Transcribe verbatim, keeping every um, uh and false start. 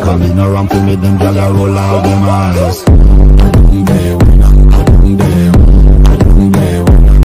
come in around to me, them gyal a roll out them eyes.